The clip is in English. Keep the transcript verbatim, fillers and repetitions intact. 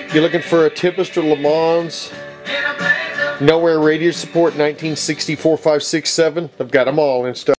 You're looking for a Tempest or LeMans nowhere radiator support nineteen sixty-four, five, six, seven. I've got them all in stock.